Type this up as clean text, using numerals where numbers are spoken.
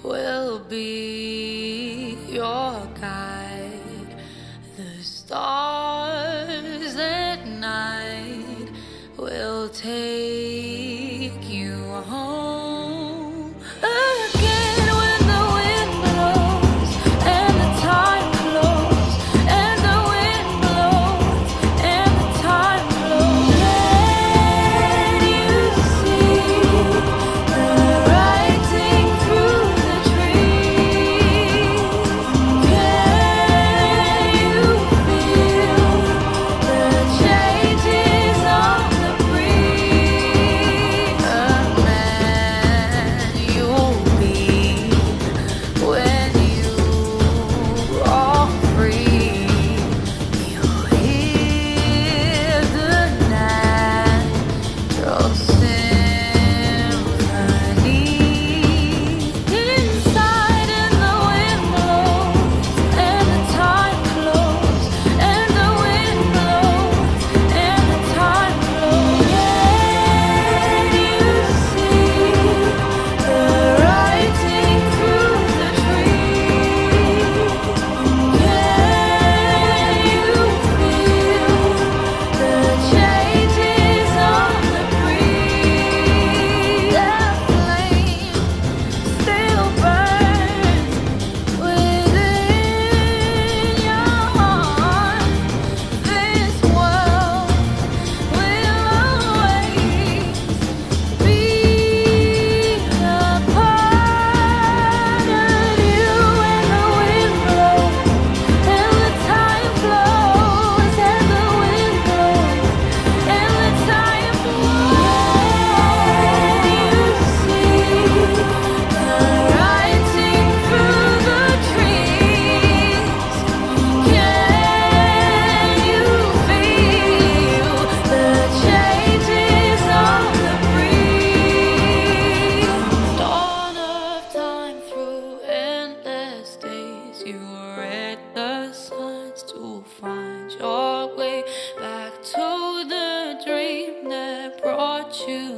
will be your guide. The stars at night will take you home again when the wind blows and the time flows and the wind blows and the time flows. Let you see the writing through the trees. Can you feel the changes on the breeze? A man you'll be when you are free. You'll hear the natural symphony inside, and the wind blows and the time flows and the wind blows and the time flows. Can you see the writing through the trees? Can you feel the changes on the breeze? That flame still burns within your heart. This world will always be a part of you. And the wind blows and the time flows and the wind blows and the time flows. You see the writing through the trees. Can you feel the changes on the breeze? Dawn of time through endless days, you read the signs to find your way back to the dream that brought you